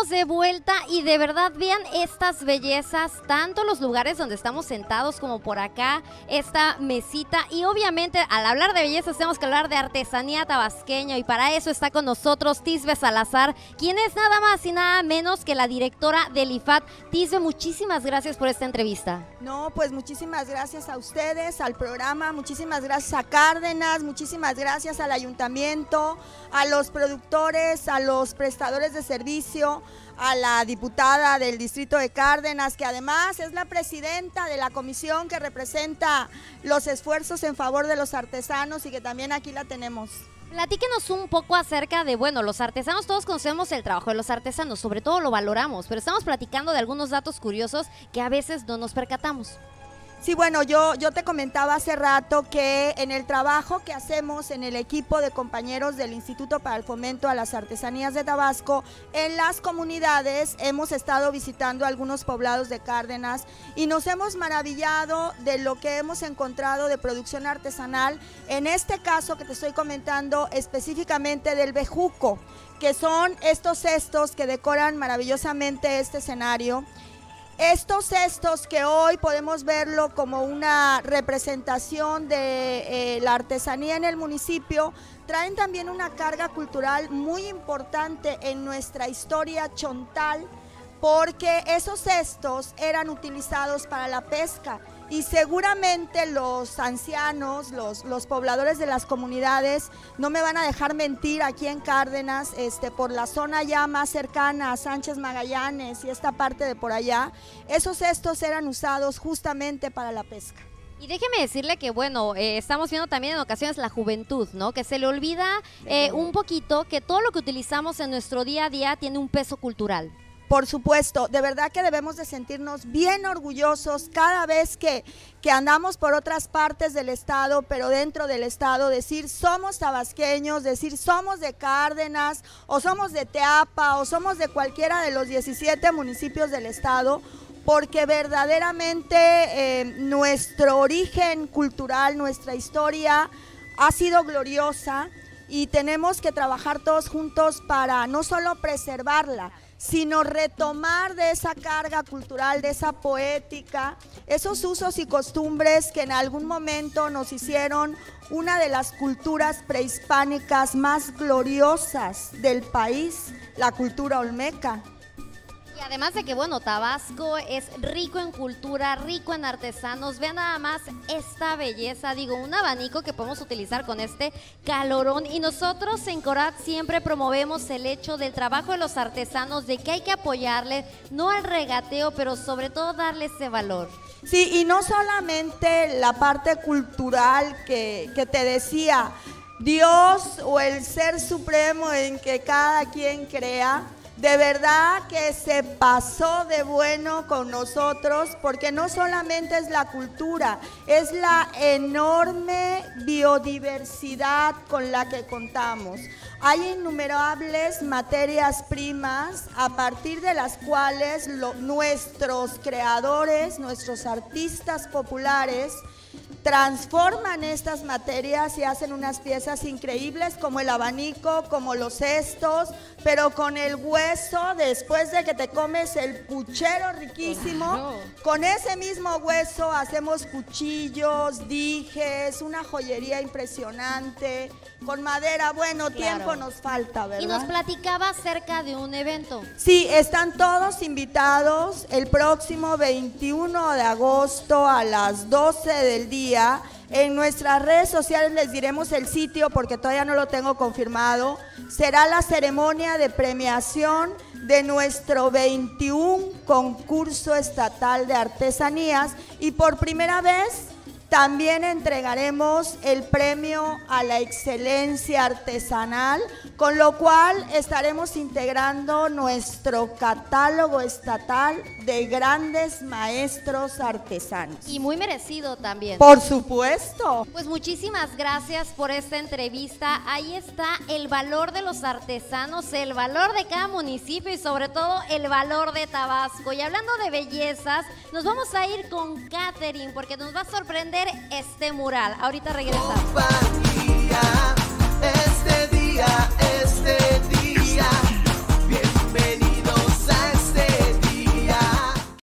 estamos de vuelta y de verdad vean estas bellezas, tanto los lugares donde estamos sentados como por acá, esta mesita, y obviamente al hablar de bellezas tenemos que hablar de artesanía tabasqueña, y para eso está con nosotros Tisbe Salazar, quien es nada más y nada menos que la directora del IFAT. Tisbe, muchísimas gracias por esta entrevista. No, pues muchísimas gracias a ustedes, al programa, muchísimas gracias a Cárdenas, muchísimas gracias al ayuntamiento, a los productores, a los prestadores de servicio, a la diputada del distrito de Cárdenas, que además es la presidenta de la comisión que representa los esfuerzos en favor de los artesanos y que también aquí la tenemos. Platíquenos un poco acerca de, bueno, los artesanos, todos conocemos el trabajo de los artesanos, sobre todo lo valoramos, pero estamos platicando de algunos datos curiosos que a veces no nos percatamos. Sí, bueno, yo te comentaba hace rato que en el trabajo que hacemos en el equipo de compañeros del Instituto para el Fomento a las Artesanías de Tabasco, en las comunidades hemos estado visitando algunos poblados de Cárdenas y nos hemos maravillado de lo que hemos encontrado de producción artesanal, en este caso que te estoy comentando específicamente del bejuco, que son estos cestos que decoran maravillosamente este escenario. Estos cestos que hoy podemos verlo como una representación de la artesanía en el municipio, traen también una carga cultural muy importante en nuestra historia chontal, porque esos cestos eran utilizados para la pesca y seguramente los ancianos, los pobladores de las comunidades no me van a dejar mentir aquí en Cárdenas, por la zona ya más cercana a Sánchez Magallanes y esta parte de por allá, esos cestos eran usados justamente para la pesca. Y déjeme decirle que, bueno, estamos viendo también en ocasiones la juventud, ¿no? Que se le olvida un poquito que todo lo que utilizamos en nuestro día a día tiene un peso cultural. Por supuesto, de verdad que debemos de sentirnos bien orgullosos cada vez que andamos por otras partes del estado, pero dentro del estado, decir somos tabasqueños, decir somos de Cárdenas, o somos de Teapa, o somos de cualquiera de los 17 municipios del estado, porque verdaderamente nuestro origen cultural, nuestra historia ha sido gloriosa y tenemos que trabajar todos juntos para no solo preservarla, sino retomar de esa carga cultural, de esa poética, esos usos y costumbres que en algún momento nos hicieron una de las culturas prehispánicas más gloriosas del país, la cultura olmeca. Y además de que, bueno, Tabasco es rico en cultura, rico en artesanos. Vean nada más esta belleza, digo, un abanico que podemos utilizar con este calorón. Y nosotros en Corat siempre promovemos el hecho del trabajo de los artesanos, de que hay que apoyarle, no al regateo, pero sobre todo darle ese valor. Sí, y no solamente la parte cultural que te decía, Dios o el ser supremo en que cada quien crea, de verdad que se pasó de bueno con nosotros, porque no solamente es la cultura, es la enorme biodiversidad con la que contamos. Hay innumerables materias primas a partir de las cuales nuestros creadores, nuestros artistas populares, transforman estas materias y hacen unas piezas increíbles como el abanico, como los cestos, pero con el hueso, después de que te comes el puchero riquísimo, claro, con ese mismo hueso hacemos cuchillos, dijes, una joyería impresionante, con madera, bueno, claro, tiempo nos falta, ¿verdad? Y nos platicaba acerca de un evento. Sí, están todos invitados el próximo 21 de agosto a las 12 del día. En nuestras redes sociales les diremos el sitio porque todavía no lo tengo confirmado. Será la ceremonia de premiación de nuestro 21 concurso estatal de artesanías y por primera vez también entregaremos el premio a la excelencia artesanal, con lo cual estaremos integrando nuestro catálogo estatal de grandes maestros artesanos. Y muy merecido también. Por supuesto. Pues muchísimas gracias por esta entrevista. Ahí está el valor de los artesanos, el valor de cada municipio y sobre todo el valor de Tabasco. Y hablando de bellezas, nos vamos a ir con Catherine porque nos va a sorprender este mural. Ahorita regresamos.